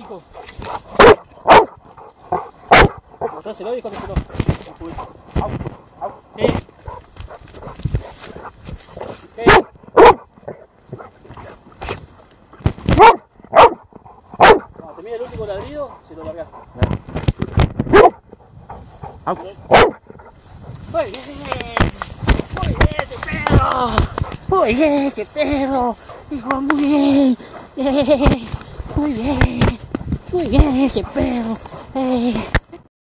hijo. Mostráselo, hijo, que se lo. Au, au. Cuando termine el último ladrido, se lo largás. Muy bien ese perro, muy bien ese perro, hijo, muy bien, muy bien ese perro.